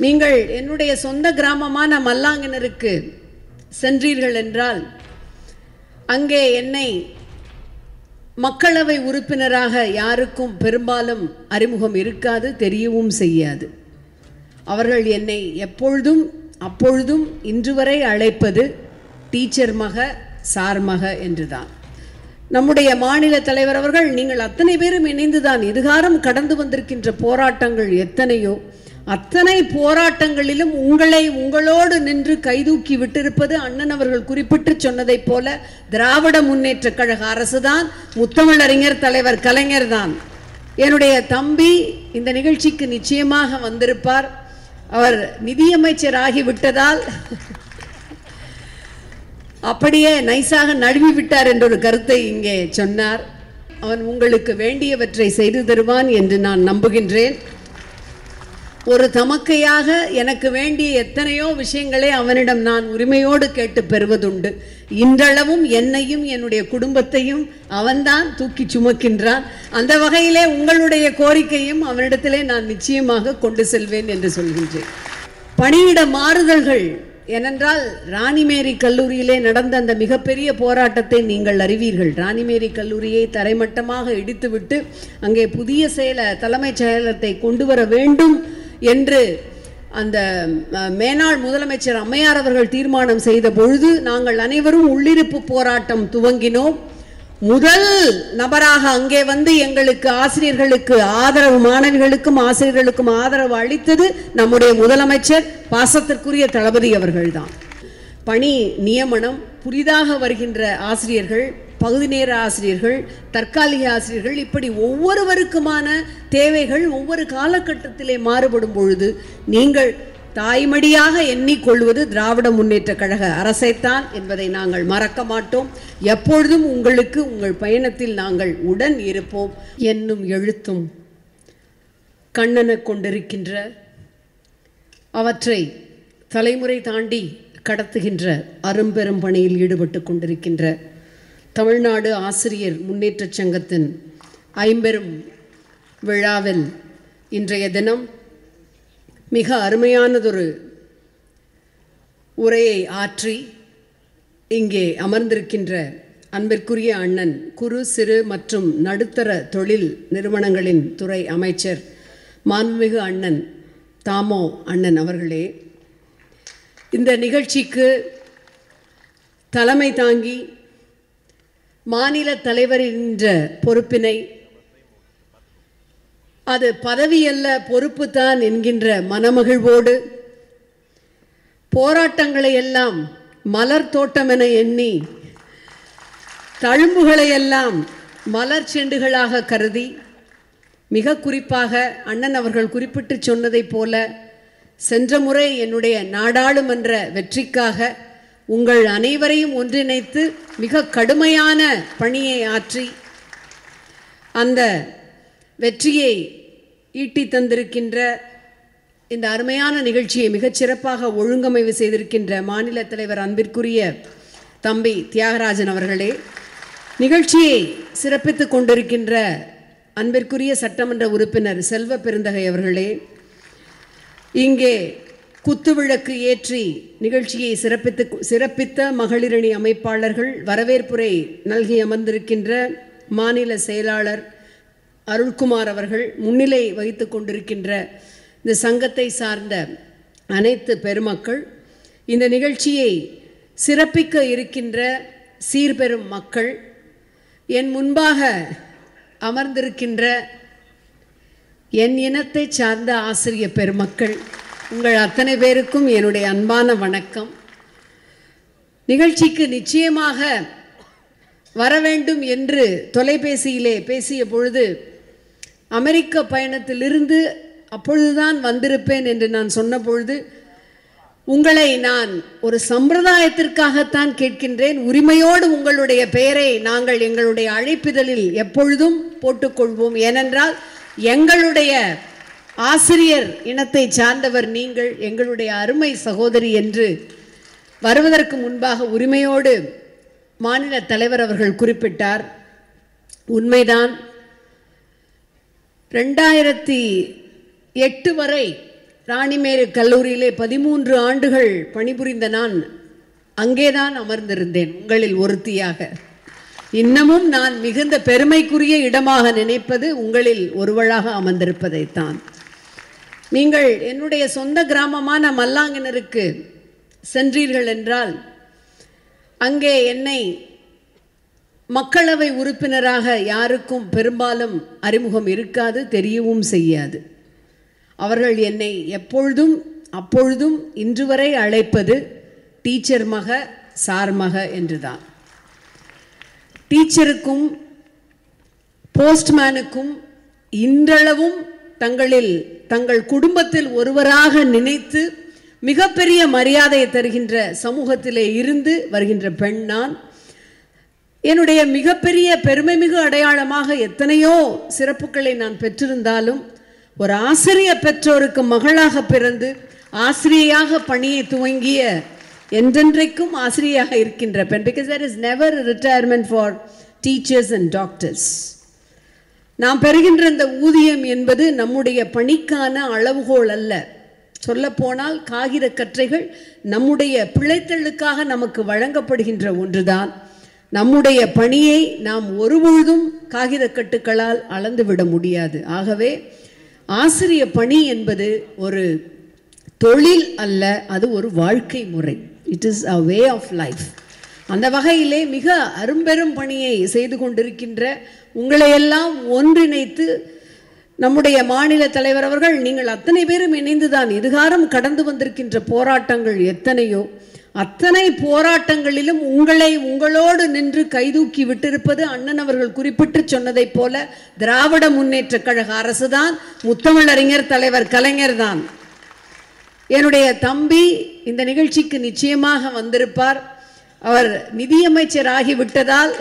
நீங்கள் என்னுடைய சொந்த கிராமமான மல்லாங்கிணருக்கு சென்றீர்கள் என்றால் அங்கே என்னை மக்களவை உறுப்பினராக யாருக்கும் பெரும்பாலும் அறிமுகம் இருக்காது, தெரியவும் செய்யாது. அவர்கள் என்னை எப்பொழுதும் அப்பொழுதும் இன்று வரை அழைப்பது டீச்சர் மக, சார் மக என்றுதான். நம்முடைய மாநில தலைவர் அவர்கள், நீங்கள் அத்தனை பேரும் இணைந்துதான் இதுகாரம் கடந்து வந்திருக்கின்ற போராட்டங்கள் எத்தனையோ, அத்தனை போராட்டங்களிலும் உங்களோடு நின்று கைதூக்கி விட்டிருப்பது அண்ணன் அவர்கள் குறிப்பிட்டு சொன்னதைப் போல திராவிட முன்னேற்ற கழக அரசுதான், முத்தமிழறிஞர் தலைவர் கலைஞர் தான். என்னுடைய தம்பி இந்த நிகழ்ச்சிக்கு நிச்சயமாக வந்திருப்பார். அவர் நிதியமைச்சர் ஆகிவிட்டதால் அப்படியே நைசாக நழுவி விட்டார் என்ற ஒரு கருத்தை இங்கே சொன்னார். அவன் உங்களுக்கு வேண்டியவற்றை செய்து தருவான் என்று நான் நம்புகின்றேன். ஒரு தமக்கையாக எனக்கு வேண்டிய எத்தனையோ விஷயங்களை அவனிடம் நான் உரிமையோடு கேட்டு பெறுவதுண்டு. இன்றளவும் என்னையும் என்னுடைய குடும்பத்தையும் அவன்தான் தூக்கி சுமக்கின்றான். அந்த வகையிலே உங்களுடைய கோரிக்கையும் அவனிடத்திலே நான் நிச்சயமாக கொண்டு செல்வேன் என்று சொல்கின்றேன். பணியிட மாறுதல்கள் ஏனென்றால் ராணிமேரி கல்லூரியிலே நடந்த அந்த மிகப்பெரிய போராட்டத்தை நீங்கள் அறிவீர்கள். ராணிமேரி கல்லூரியை தரைமட்டமாக இடித்துவிட்டு அங்கே புதிய தலைமைச் செயலகத்தை கொண்டு வர வேண்டும் என்று அந்த மேனாள் முதலமைச்சர் அம்மையார் அவர்கள் தீர்மானம் செய்த பொழுது நாங்கள் அனைவரும் உள்ளிருப்பு போராட்டம் துவங்கினோம். முதல் நபராக அங்கே வந்து எங்களுக்கு ஆசிரியர்களுக்கு ஆதரவு, மாணவிகளுக்கும் ஆசிரியர்களுக்கும் ஆதரவு அளித்தது நம்முடைய முதலமைச்சர் பாசத்திற்குரிய தளபதி அவர்கள்தான். பணி நியமனம், புதிதாக வருகின்ற ஆசிரியர்கள், பகுதி நேர ஆசிரியர்கள், தற்காலிக ஆசிரியர்கள், இப்படி ஒவ்வொருவருக்குமான தேவைகள் ஒவ்வொரு காலகட்டத்திலே மாறுபடும் பொழுது நீங்கள் தாய்மடியாக எண்ணிக்கொள்வது திராவிட முன்னேற்ற கழக அரசைத்தான் என்பதை நாங்கள் மறக்க மாட்டோம். எப்பொழுதும் உங்களுக்கு உங்கள் பயணத்தில் நாங்கள் உடன் இருப்போம். என்னும் எழுத்தும் கண்ணென கொண்டிருக்கின்ற, அவற்றை தலைமுறை தாண்டி கடத்துகின்ற அரும்பெரும் பணியில் ஈடுபட்டு கொண்டிருக்கின்ற தமிழ்நாடு ஆசிரியர் முன்னேற்ற சங்கத்தின் 50 விழாவில் இன்றைய தினம் மிக அருமையானதொரு உரையை ஆற்றி இங்கே அமர்ந்திருக்கின்ற அன்பிற்குரிய அண்ணன் குறு சிறு மற்றும் நடுத்தர தொழில் நிறுவனங்களின் துறை அமைச்சர் மாண்புமிகு அண்ணன் தாமோ அண்ணன் அவர்களே, இந்த நிகழ்ச்சிக்கு தலைமை தாங்கி மாநில தலைவர் என்ற பொறுப்பினை, அது பதவியல்ல பொறுப்பு தான் என்கின்ற மனமகிழ்வோடு போராட்டங்களை எல்லாம் மலர் தோட்டம் என எண்ணி தழும்புகளை எல்லாம் மலர் செண்டுகளாக கருதி, மிக குறிப்பாக அண்ணன் அவர்கள் குறிப்பிட்டு சொன்னதைப் போல சென்ற முறை என்னுடைய நாடாளுமன்ற வெற்றிக்காக உங்கள் அனைவரையும் ஒன்றிணைத்து மிக கடுமையான பணியை ஆற்றி அந்த வெற்றியை ஈட்டி தந்திருக்கின்ற இந்த அருமையான நிகழ்ச்சியை மிகச்சிறப்பாக ஒழுங்கமைவு செய்திருக்கின்ற மாநில தலைவர் அன்பிற்குரிய தம்பி தியாகராஜன் அவர்களே, நிகழ்ச்சியை சிறப்பித்து கொண்டிருக்கின்ற அன்பிற்குரிய சட்டமன்ற உறுப்பினர் செல்வ பெருந்தகை அவர்களே, இங்கே குத்துவிளக்கு ஏற்றி நிகழ்ச்சியை சிறப்பித்த மகளிரணி அமைப்பாளர்கள், வரவேற்புரை நல்கி அமர்ந்திருக்கின்ற மாநில செயலாளர் அருள்குமார் அவர்கள், முன்னிலை வகித்து கொண்டிருக்கின்ற இந்த சங்கத்தை சார்ந்த அனைத்து பெருமக்கள், இந்த நிகழ்ச்சியை சிறப்பிக்க இருக்கின்ற சீர்பெரும் மக்கள், என் முன்பாக அமர்ந்திருக்கின்ற என் இனத்தை சார்ந்த ஆசிரியர் பெருமக்கள், உங்கள் அத்தனை பேருக்கும் என்னுடைய அன்பான வணக்கம். நிகழ்ச்சிக்கு நிச்சயமாக வர வேண்டும் என்று தொலைபேசியிலே பேசிய பொழுது அமெரிக்க பயணத்திலிருந்து அப்பொழுதுதான் வந்திருப்பேன் என்று நான் சொன்ன பொழுது, உங்களை நான் ஒரு சம்பிரதாயத்திற்காகத்தான் கேட்கின்றேன், உரிமையோடு உங்களுடைய பெயரை நாங்கள் எங்களுடைய அழைப்பிதழில் எப்பொழுதும் போட்டுக்கொள்வோம். ஏனென்றால் எங்களுடைய ஆசிரியர் இனத்தை சார்ந்தவர் நீங்கள், எங்களுடைய அருமை சகோதரி என்று வருவதற்கு முன்பாக உரிமையோடு மாநில தலைவர் அவர்கள் குறிப்பிட்டார். உண்மைதான். 2008 வரை ராணிமேரி கல்லூரியிலே 13 ஆண்டுகள் பணிபுரிந்த நான் அங்கேதான் அமர்ந்திருந்தேன், உங்களில் ஒருத்தியாக. இன்னமும் நான் மிகுந்த பெருமைக்குரிய இடமாக நினைப்பது உங்களில் ஒருவளாக அமர்ந்திருப்பதைத்தான். நீங்கள் என்னுடைய சொந்த கிராமமான மல்லாங்கிணருக்கு சென்றீர்கள் என்றால் அங்கே என்னை மக்களவை உறுப்பினராக யாருக்கும் பெரும்பாலும் அறிமுகம் இருக்காது, தெரியவும் செய்யாது. அவர்கள் என்னை எப்பொழுதும் அப்பொழுதும் இன்று வரை அழைப்பது டீச்சர் மக, சார் மக என்றுதான். டீச்சருக்கும் போஸ்ட்மேனுக்கும் இன்றளவும் தங்கள் குடும்பத்தில் ஒருவராக நினைத்து மிகப்பெரிய மரியாதை தருகின்ற சமூகத்திலே இருந்து வருகின்ற பெண் நான். என்னுடைய மிகப்பெரிய பெருமைமிகு அடையாளமாக எத்தனையோ சிறப்புகளை நான் பெற்றிருந்தாலும் ஒரு ஆசிரியர் பெற்றோருக்கு மகளாக பிறந்து ஆசிரியையாக பணியை துவங்கிய என்றென்றைக்கும் ஆசிரியையாக இருக்கின்ற பெண். because there is never a retirement for teachers and doctors. நாம் பெறுகின்ற இந்த ஊதியம் என்பது நம்முடைய பணிக்கான அளவுகோல் அல்ல. சொல்லப்போனால் காகித கற்றைகள் நம்முடைய பிழைத்தலுக்காக நமக்கு வழங்கப்படுகின்ற ஒன்றுதான். நம்முடைய பணியை நாம் ஒருபொழுதும் காகித கட்டுக்களால் அளந்துவிட முடியாது. ஆகவே ஆசிரிய பணி என்பது ஒரு தொழில் அல்ல, அது ஒரு வாழ்க்கை முறை. It is a way of life. அந்த வகையிலே மிக அரும்பெரும் பணியை செய்து கொண்டிருக்கின்ற உங்களையெல்லாம் ஒன்றிணைத்து நம்முடைய மாநில தலைவர் அவர்கள், நீங்கள் அத்தனை பேரும் இணைந்துதான் இதுகாரம் கடந்து வந்திருக்கின்ற போராட்டங்கள் எத்தனையோ, அத்தனை போராட்டங்களிலும் உங்களோடு நின்று கைதூக்கி விட்டிருப்பது அண்ணன் அவர்கள் குறிப்பிட்டு சொன்னதைப் போல திராவிட முன்னேற்ற கழக அரசுதான், முத்தமிழறிஞர் தலைவர் கலைஞர் தான். என்னுடைய தம்பி இந்த நிகழ்ச்சிக்கு நிச்சயமாக வந்திருப்பார். அவர் நிதியமைச்சர் ஆகிவிட்டதால்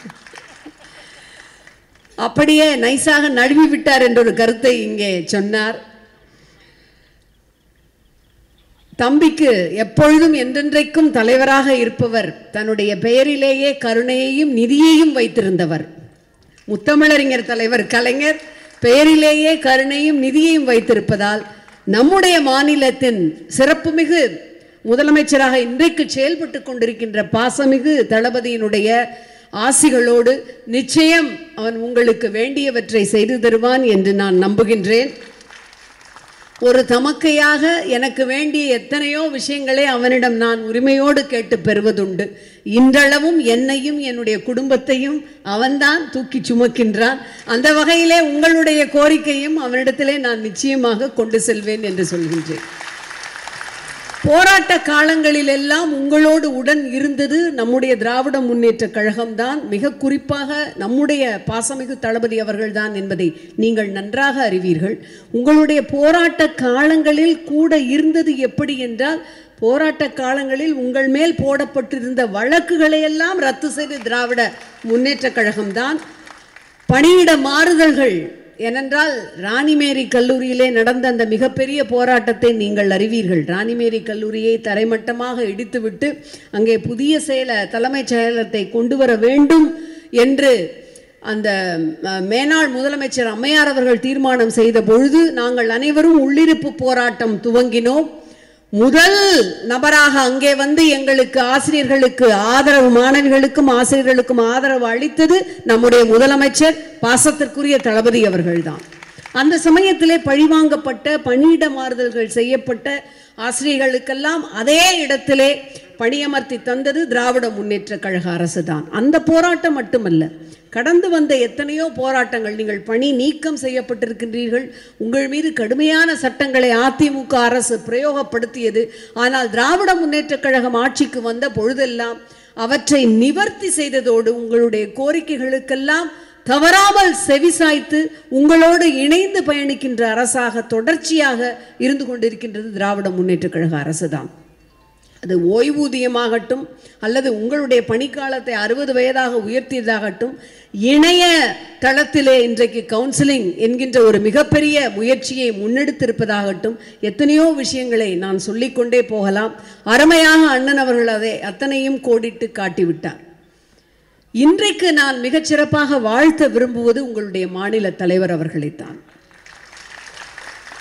அப்படியே நைசாக நழுவி விட்டார் என்ற ஒரு கருத்தை இங்கே சொன்னார். தம்பிக்கு எப்பொழுதும் என்றென்றைக்கும் தலைவராக இருப்பவர் தன்னுடைய பெயரிலேயே கருணையையும் நிதியையும் வைத்திருந்தவர். முத்தமிழறிஞர் தலைவர் கலைஞர் பெயரிலேயே கருணையும் நிதியையும் வைத்திருப்பதால் நம்முடைய மாநிலத்தின் சிறப்புமிகு முதலமைச்சராக இன்றைக்கு செயல்பட்டு கொண்டிருக்கின்ற பாசமிகு தளபதியினுடைய ஆசிகளோடு நிச்சயம் அவன் உங்களுக்கு வேண்டியவற்றை செய்து தருவான் என்று நான் நம்புகின்றேன். ஒரு தமக்கையாக எனக்கு வேண்டிய எத்தனையோ விஷயங்களை அவனிடம் நான் உரிமையோடு கேட்டு பெறுவதுண்டு. இன்றளவும் என்னையும் என்னுடைய குடும்பத்தையும் அவன்தான் தூக்கி சுமக்கின்றான். அந்த வகையிலே உங்களுடைய கோரிக்கையும் அவனிடத்திலே நான் நிச்சயமாக கொண்டு செல்வேன் என்று சொல்கின்றேன். போராட்ட காலங்களிலெல்லாம் உங்களோடு உடன் இருந்தது நம்முடைய திராவிட முன்னேற்ற கழகம்தான். மிக குறிப்பாக நம்முடைய பாசமிகு தளபதி அவர்கள்தான் என்பதை நீங்கள் நன்றாக அறிவீர்கள். உங்களுடைய போராட்ட காலங்களில் கூட இருந்தது எப்படி என்றால், போராட்ட காலங்களில் உங்கள் மேல் போடப்பட்டிருந்த வழக்குகளை எல்லாம் ரத்து செய்த திராவிட முன்னேற்ற கழகம்தான். பணியிட மாறுதல்கள் ஏனென்றால் ராணிமேரி கல்லூரியிலே நடந்த அந்த மிகப்பெரிய போராட்டத்தை நீங்கள் அறிவீர்கள். ராணிமேரி கல்லூரியை தரைமட்டமாக இடித்துவிட்டு அங்கே புதிய தலைமைச் செயலகத்தை கொண்டு வர வேண்டும் என்று அந்த மேனாள் முதலமைச்சர் அம்மையார் அவர்கள் தீர்மானம் செய்த பொழுது நாங்கள் அனைவரும் உள்ளிருப்பு போராட்டம் துவங்கினோம். முதல் நபராக அங்கே வந்து எங்களுக்கு ஆசிரியர்களுக்கு ஆதரவு, மாணவிகளுக்கும் ஆசிரியர்களுக்கும் ஆதரவு அளித்தது நம்முடைய முதலமைச்சர் பாசத்திற்குரிய தளபதி அவர்கள்தான். அந்த சமயத்திலே பழிவாங்கப்பட்ட பணியிட மாறுதல்கள் செய்யப்பட்ட ஆசிரியர்களுக்கெல்லாம் அதே இடத்திலே பணியமர்த்தி தந்தது திராவிட முன்னேற்ற கழக அரசு தான். அந்த போராட்டம் மட்டுமல்ல, கடந்து வந்த எத்தனையோ போராட்டங்கள். நீங்கள் பணி நீக்கம் செய்யப்பட்டிருக்கின்றீர்கள். உங்கள் மீது கடுமையான சட்டங்களை அதிமுக அரசு பிரயோகப்படுத்தியது. ஆனால் திராவிட முன்னேற்ற கழகம் ஆட்சிக்கு வந்த பொழுதெல்லாம் அவற்றை நிவர்த்தி செய்ததோடு உங்களுடைய கோரிக்கைகளுக்கெல்லாம் தவறாமல் செவிசாய்த்து உங்களோடு இணைந்து பயணிக்கின்ற அரசாக தொடர்ச்சியாக இருந்து கொண்டிருக்கின்றது திராவிட முன்னேற்ற கழக அரசு தான். அது ஓய்வூதியமாகட்டும் அல்லது உங்களுடைய பணிக்காலத்தை 60 வயதாக உயர்த்தியதாகட்டும், இணைய தளத்திலே இன்றைக்கு கவுன்சிலிங் என்கின்ற ஒரு மிகப்பெரிய முயற்சியை முன்னெடுத்திருப்பதாகட்டும், எத்தனையோ விஷயங்களை நான் சொல்லிக்கொண்டே போகலாம். அருமையாக அண்ணன் அவர்கள் அதை அத்தனையும் கோடிட்டு காட்டிவிட்டார். இன்றைக்கு நான் மிகச்சிறப்பாக வாழ்த்த விரும்புவது உங்களுடைய மாநில தலைவர் அவர்களைத்தான்.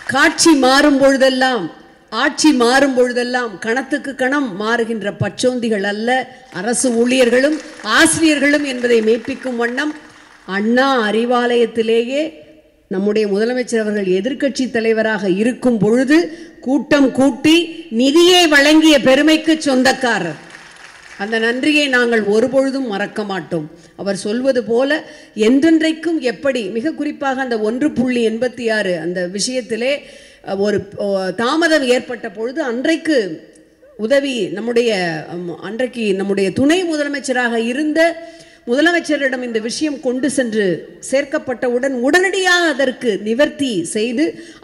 காட்சி மாறும் பொழுதெல்லாம், ஆட்சி மாறும் பொழுதெல்லாம் கணத்துக்கு கணம் மாறுகின்ற பச்சோந்திகள் அல்ல அரசு ஊழியர்களும் ஆசிரியர்களும் என்பதை மெய்ப்பிக்கும் வண்ணம் அண்ணா அறிவாலயத்திலேயே நம்முடைய முதலமைச்சர் அவர்கள் எதிர்க்கட்சி தலைவராக இருக்கும் பொழுது கூட்டம் கூட்டி நிதியை வழங்கிய பெருமைக்கு சொந்தக்காரர். அந்த நன்றியை நாங்கள் ஒருபொழுதும் மறக்க மாட்டோம். அவர் சொல்வது போல என்றென்றைக்கும் எப்படி, மிக குறிப்பாக அந்த 1.86 அந்த விஷயத்திலே ஒரு தாமதம் ஏற்பட்ட பொழுது அன்றைக்கு உதவி அன்றைக்கு நம்முடைய துணை முதலமைச்சராக இருந்த முதலமைச்சரிடம் இந்த விஷயம் கொண்டு சென்று சேர்க்கப்பட்டவுடன் உடனடியாக அதற்கு நிவர்த்தி செய்து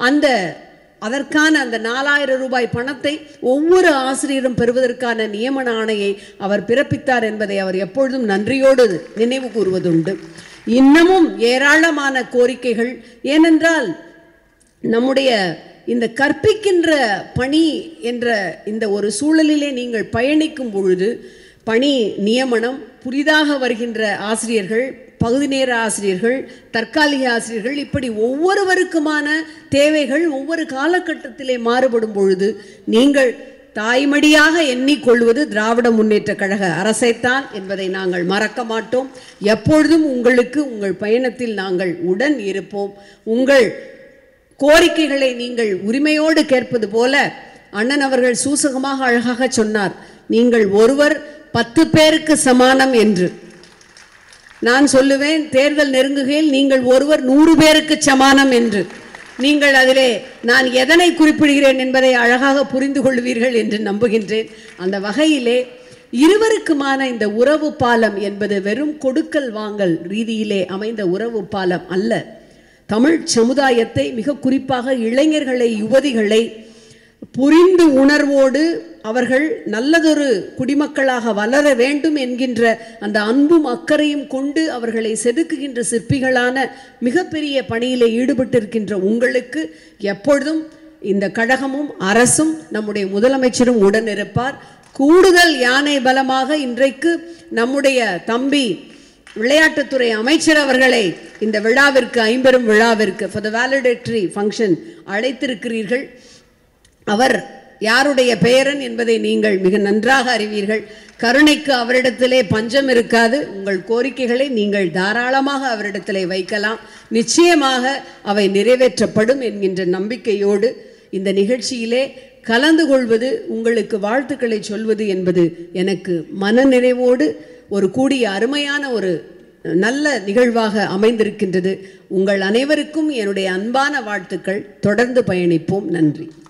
அதற்கான அந்த 4000 ரூபாய் பணத்தை ஒவ்வொரு ஆசிரியரும் பெறுவதற்கான நியமன ஆணையை அவர் பிறப்பித்தார் என்பதை அவர் எப்பொழுதும் நன்றியோடு நினைவு கூறுவதுண்டு. இன்னமும் ஏராளமான கோரிக்கைகள், ஏனென்றால் நம்முடைய இந்த கற்பிக்கின்ற பணி என்ற இந்த ஒரு சூழலிலே நீங்கள் பயணிக்கும் பொழுது பணி நியமனம், புதிதாக வருகின்ற ஆசிரியர்கள், பகுதி நேர ஆசிரியர்கள், தற்காலிக ஆசிரியர்கள், இப்படி ஒவ்வொருவருக்குமான தேவைகள் ஒவ்வொரு காலகட்டத்திலே மாறுபடும் பொழுது நீங்கள் தாய்மடியாக எண்ணிக்கொள்வது திராவிட முன்னேற்ற கழக அரசைத்தான் என்பதை நாங்கள் மறக்க மாட்டோம். எப்பொழுதும் உங்களுக்கு உங்கள் பயணத்தில் நாங்கள் உடன் இருப்போம். உங்கள் கோரிக்கைகளை நீங்கள் உரிமையோடு கேட்பது போல அண்ணன் அவர்கள் சூசகமாக அழகாக சொன்னார், நீங்கள் ஒருவர் 10 பேருக்கு சமானம் என்று. நான் சொல்லுவேன், தேர்தல் நெருங்குகையில் நீங்கள் ஒருவர் 100 பேருக்கு சமானம் என்று. நீங்கள் அதிலே நான் எதனை குறிப்பிடுகிறேன் என்பதை அழகாக புரிந்து கொள்வீர்கள் என்று நம்புகின்றேன். அந்த வகையிலே இருவருக்குமான இந்த உறவு பாலம் என்பது வெறும் கொடுக்கல் வாங்கல் ரீதியிலே அமைந்த உறவு பாலம் அல்ல. தமிழ் சமுதாயத்தை, மிக குறிப்பாக இளைஞர்களை, யுவதிகளை புரிந்து உணர்வோடு அவர்கள் நல்லதொரு குடிமக்களாக வளர வேண்டும் என்கின்ற அந்த அன்பும் அக்கறையும் கொண்டு அவர்களை செதுக்குகின்ற சிற்பிகளான மிகப்பெரிய பணியிலே ஈடுபட்டிருக்கின்ற உங்களுக்கு எப்பொழுதும் இந்த கழகமும் அரசும் நம்முடைய முதலமைச்சரும் உடன் இருப்பார். கூடுதல் யானை பலமாக இன்றைக்கு நம்முடைய தம்பி விளையாட்டுத்துறை அமைச்சர் அவர்களை இந்த விழாவிற்கு, ஐம்பெரும் விழாவிற்கு, ஃபார் த வேலிடேட்டரி ஃபங்க்ஷன் அழைத்திருக்கிறீர்கள். அவர் யாருடைய பெயரன் என்பதை நீங்கள் மிக நன்றாக அறிவீர்கள். கருணைக்கு அவரிடத்திலே பஞ்சம் இருக்காது. உங்கள் கோரிக்கைகளை நீங்கள் தாராளமாக அவரிடத்திலே வைக்கலாம். நிச்சயமாக அவை நிறைவேற்றப்படும் என்கின்ற நம்பிக்கையோடு இந்த நிகழ்ச்சியிலே கலந்து கொள்வது, உங்களுக்கு வாழ்த்துக்களை சொல்வது என்பது எனக்கு மனநிறைவோடு ஒரு கூடிய அருமையான ஒரு நல்ல நிகழ்வாக அமைந்திருக்கின்றது. உங்கள் அனைவருக்கும் என்னுடைய அன்பான வாழ்த்துக்கள். தொடர்ந்து பயணிப்போம். நன்றி.